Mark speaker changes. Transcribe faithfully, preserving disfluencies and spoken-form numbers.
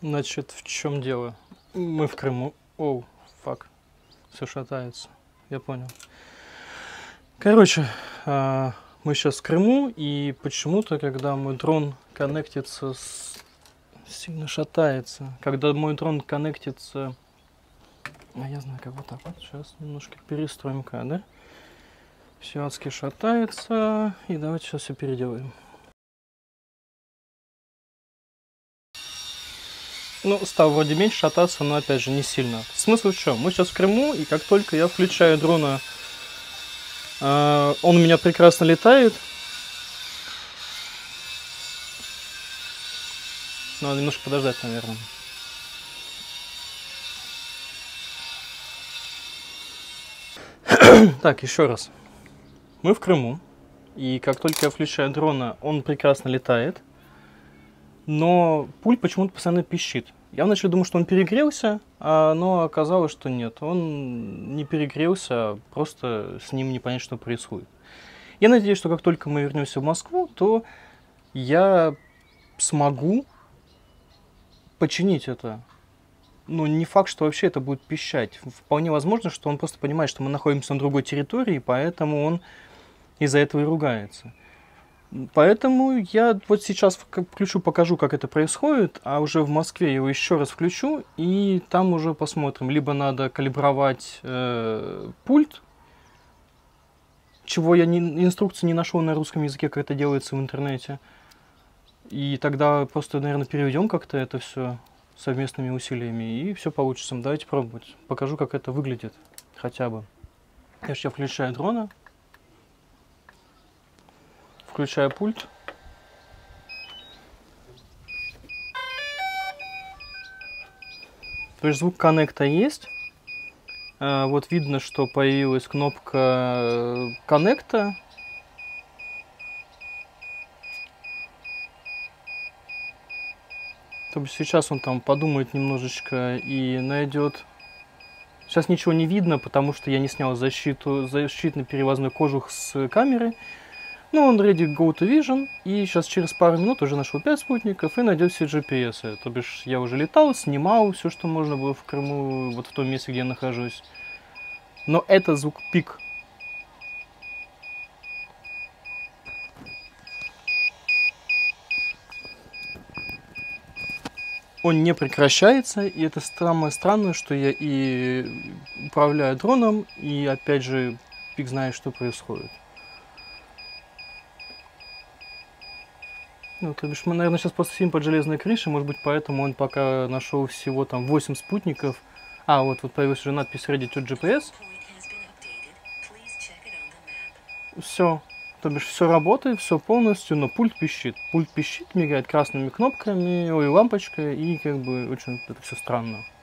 Speaker 1: Значит, в чем дело? Мы в Крыму. Оу, фак. Все шатается. Я понял. Короче, а, мы сейчас в Крыму, и почему-то, когда мой дрон коннектится с... Сильно шатается. Когда мой дрон коннектится... А я знаю, как вот так вот. Сейчас немножко перестроим-ка, да? Все адски шатается. И давайте сейчас все переделаем. Ну, стал вроде меньше шататься, но опять же не сильно. Смысл в чем? Мы сейчас в Крыму, и как только я включаю дрона, э, он у меня прекрасно летает. Надо немножко подождать, наверное. Так, еще раз. Мы в Крыму, и как только я включаю дрона, он прекрасно летает. Но пульт почему-то постоянно пищит. Я вначале думал, что он перегрелся, но оказалось, что нет. Он не перегрелся, просто с ним не понять, что происходит. Я надеюсь, что как только мы вернемся в Москву, то я смогу починить это. Но не факт, что вообще это будет пищать. Вполне возможно, что он просто понимает, что мы находимся на другой территории, поэтому он из-за этого и ругается. Поэтому я вот сейчас включу, покажу, как это происходит, а уже в Москве я его еще раз включу, и там уже посмотрим. Либо надо калибровать э, пульт, чего я не, инструкции не нашел на русском языке, как это делается в интернете. И тогда просто, наверное, переведем как-то это все совместными усилиями, и все получится. Давайте пробовать. Покажу, как это выглядит хотя бы. Я сейчас включаю дрона. Включаю пульт. То есть звук коннекта есть. А, вот видно, что появилась кнопка коннекта. То есть сейчас он там подумает немножечко и найдет. Сейчас ничего не видно, потому что я не снял защиту, защитный перевозной кожух с камеры. Ну, он ready go to vision, и сейчас через пару минут уже нашел пять спутников и найдет все джи пи эс. То бишь я уже летал, снимал все, что можно было в Крыму, вот в том месте, где я нахожусь. Но это звук пик. Он не прекращается, и это самое странное, что я и управляю дроном, и опять же пик знает, что происходит. Ну, то бишь мы, наверное, сейчас просто сидим под железной крышей, может быть, поэтому он пока нашел всего там восемь спутников. А, вот, вот появилась уже надпись Ready to джи пи эс. Все, то бишь все работает, все полностью, но пульт пищит. Пульт пищит, мигает красными кнопками, ой, лампочкой, и как бы очень это все странно.